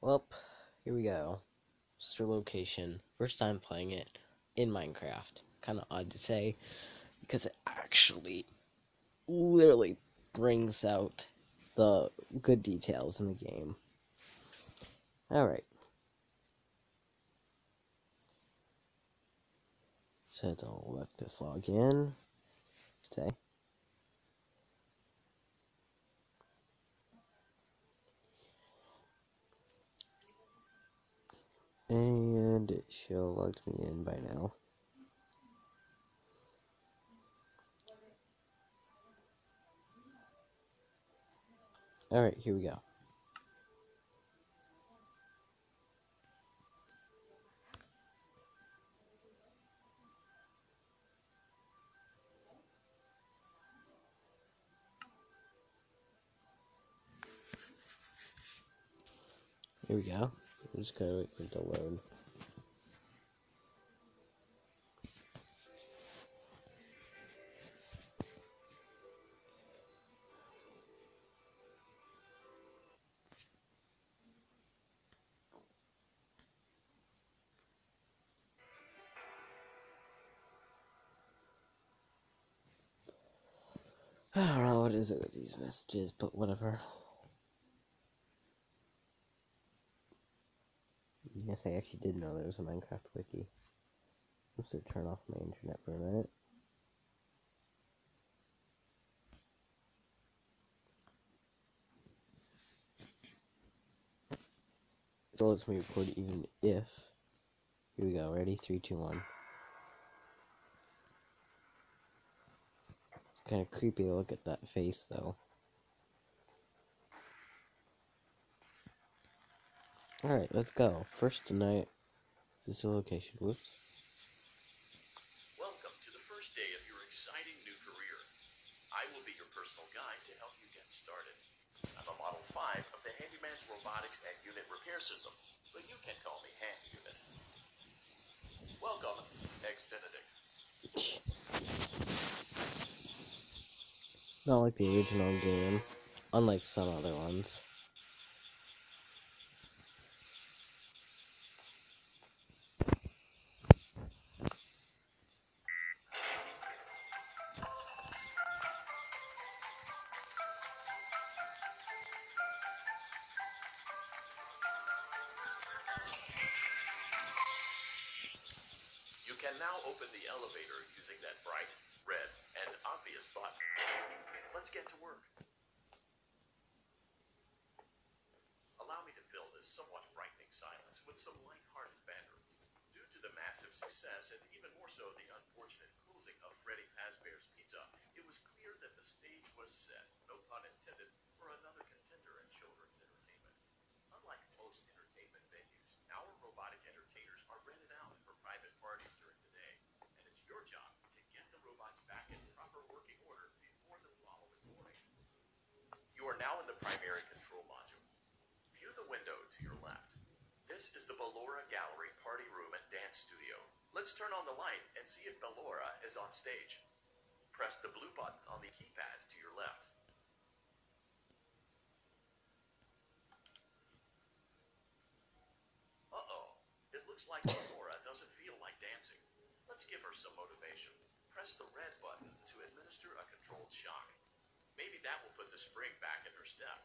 Well, here we go. Star Location. First time playing it in Minecraft. Kind of odd to say because it actually literally brings out the good details in the game. Alright. So I'll let this log in. Okay. And it should have logged me in by now. Alright, here we go. Here we go. I'm just gonna wait for it to load. I don't know what is it with these messages, but whatever. Yes, I actually did know there was a Minecraft wiki. I'm just gonna turn off my internet for a minute. So lets me record even if. Here we go. Ready? 3, 2, 1. It's kind of creepy to look at that face, though. Alright, let's go. First tonight. This is the location. Whoops. Welcome to the first day of your exciting new career. I will be your personal guide to help you get started. I'm a Model 5 of the Handyman's Robotics and Unit Repair System, but you can call me Handy Unit. Welcome, X-Benedict. Not like the original game. Unlike some other ones. You can now open the elevator using that bright, red, and obvious button. Let's get to work. Allow me to fill this somewhat frightening silence with some light-hearted banter. Due to the massive success, and even more so the unfortunate closing of Freddy Fazbear's Pizza, it was clear that the stage was set, no pun intended, for another contender in children's entertainment. Unlike most entertainment venues, our robotic entertainers are rented out for private parties during the day, and it's your job to get the robots back in proper working order before the following morning. You are now in the primary control module. View the window to your left. This is the Ballora Gallery Party Room and Dance Studio. Let's turn on the light and see if Ballora is on stage. Press the blue button on the keypad to your left. Uh-oh, it looks like Ballora doesn't feel like dancing. Let's give her some motivation. Press the red button to administer a controlled shock. Maybe that will put the spring back in her step.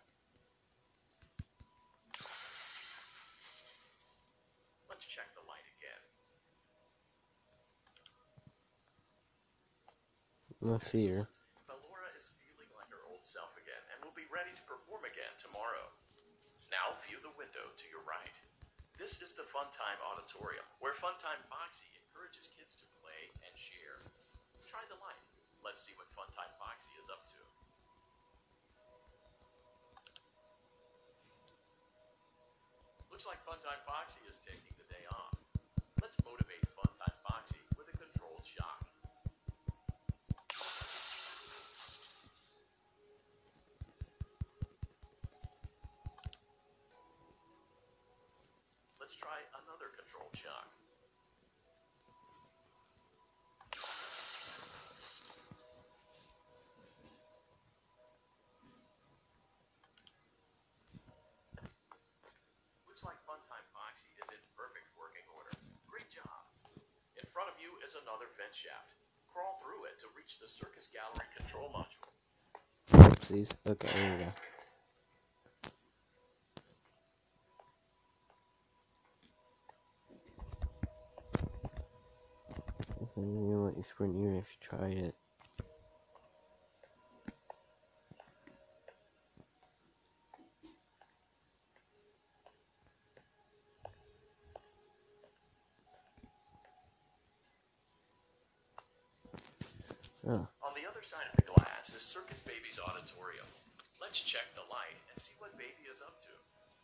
Let's check the light again. Let's see here. Ballora is feeling like her old self again and will be ready to perform again tomorrow. Now view the window to your right. This is the Funtime Auditorium, where Funtime Foxy encourages kids to play and share. Try the light. Let's see what Funtime Foxy is up to. Looks like Funtime Foxy is taking the day off. Let's motivate Funtime Foxy with a controlled shock. Let's try another controlled shock. Looks like front of you is another vent shaft. Crawl through it to reach the circus gallery control module. Oopsies. Okay, here we go. You know what? You sprint even if you tried it. Oh. On the other side of the glass is Circus Baby's auditorium. Let's check the light and see what Baby is up to.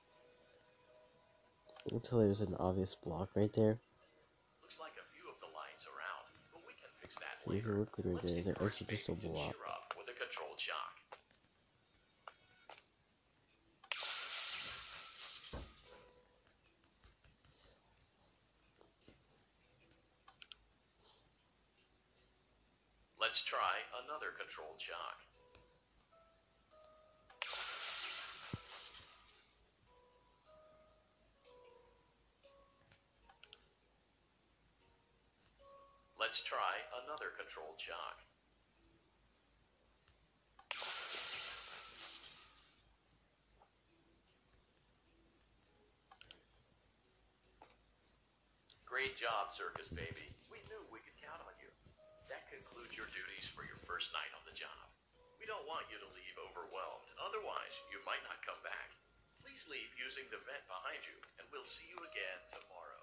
Until there's an obvious block right there. Looks like a few of the lights are out, but we can fix that So if you later. look right Let's there, is encourage actually just a Baby to block. cheer up with a controlled shock. Let's try another controlled shock. Let's try another controlled shock. Great job, Circus Baby. We knew we could count on you. That concludes your duties for your first night on the job. We don't want you to leave overwhelmed, otherwise you might not come back. Please leave using the vent behind you, and we'll see you again tomorrow.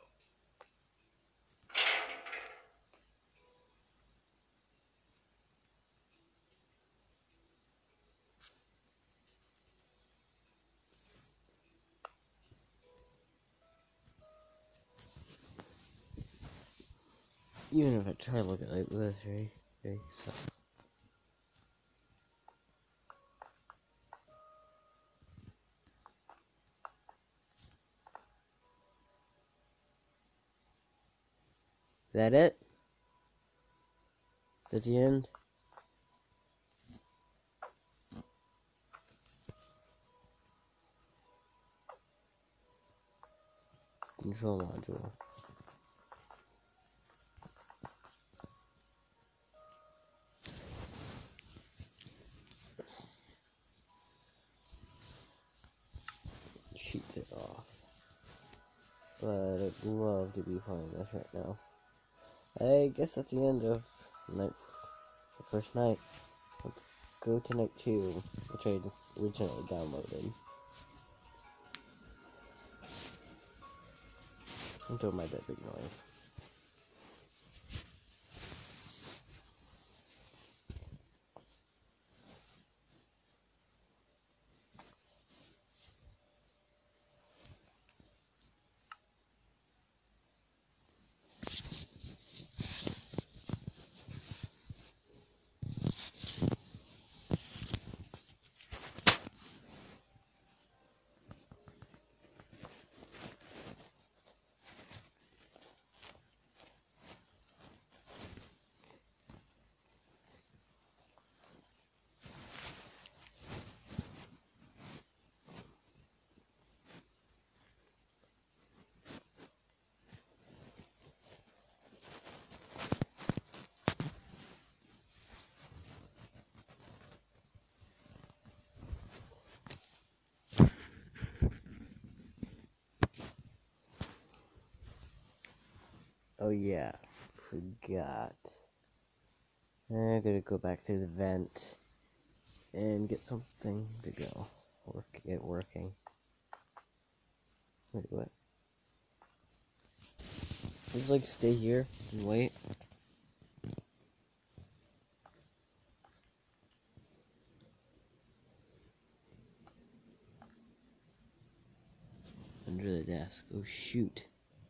Even if I try to look at it like this, right? So. Is that it? Is that the end? Control module. Cheats it off. But I'd love to be playing this right now. I guess that's the end of the first night. Let's go to night 2, which I originally downloaded. Don't mind that big noise. Oh yeah, forgot. I gotta go back to the vent and get something to go. Get working. Wait, what? Just like stay here and wait. Under the desk. Oh shoot.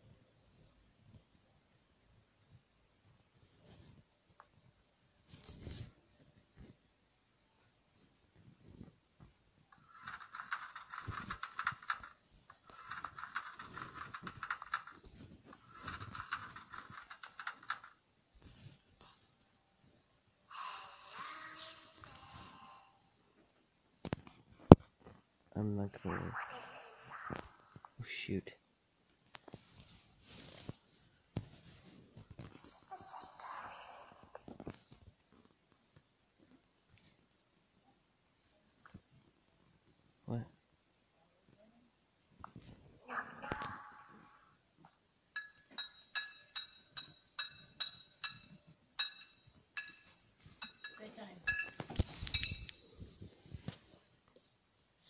I'm not going. Oh shoot.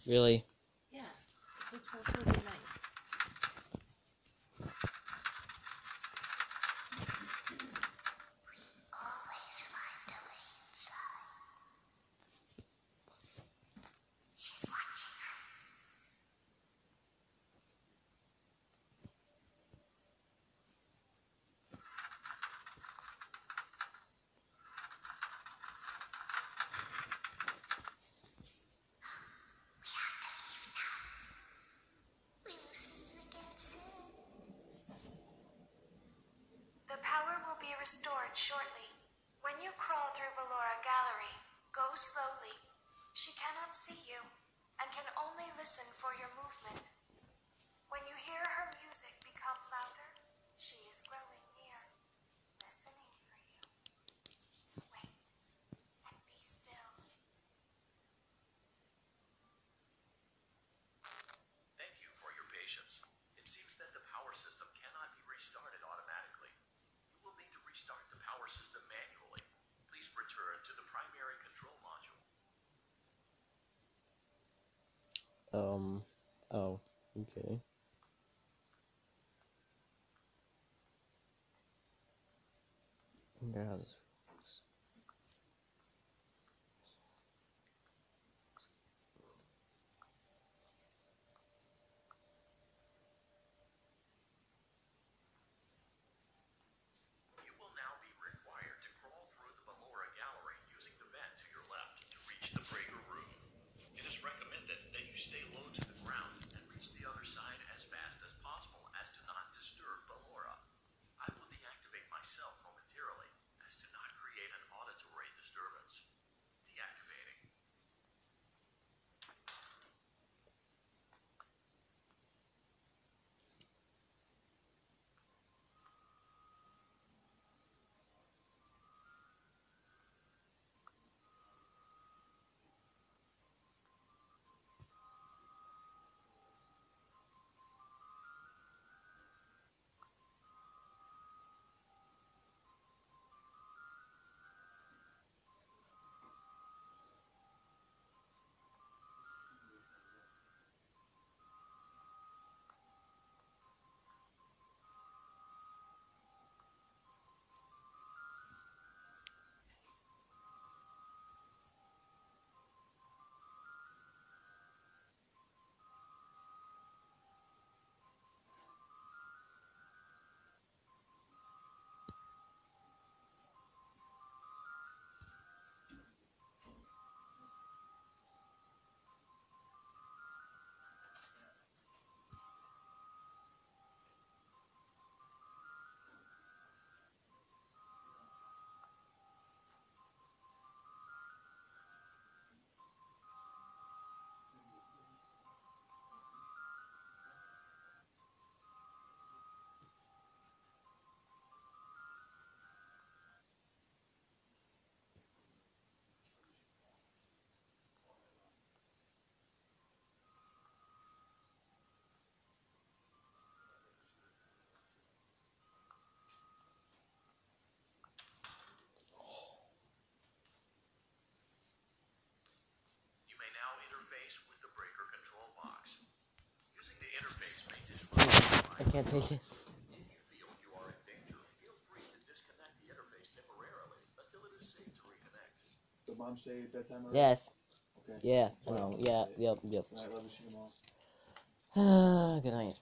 Really? Yeah. It looks really nice. The power will be restored shortly. When you crawl through Ballora Gallery, go slowly. She cannot see you and can only listen for your movement. When you hear her music become louder, she is growing near, listening for you. Wait and be still. Thank you for your patience. It seems that the power system cannot be restarted automatically. You will need to restart the power system manually. Please return to the primary control module. Oh, okay. I wonder how this works. You will now be required to crawl through the Ballora Gallery using the vent to your left to reach the breaker room. It is recommended that you stay low to the ground and reach the other side as fast as possible as to not disturb Ballora. I will deactivate myself momentarily as to not create an auditory disturbance. Deactivating. You may now interface with the breaker control box. Using the interface may disrupt I can't take it. If you feel you are in danger, feel free to disconnect the interface temporarily until it is safe to reconnect. Did mom say bedtime already? Yes. Okay. Yeah, I know. Yeah, yep. Alright, love you, see you tomorrow. Good night.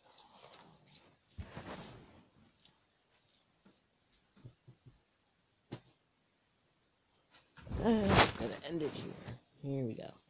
Gonna end it here. Here we go.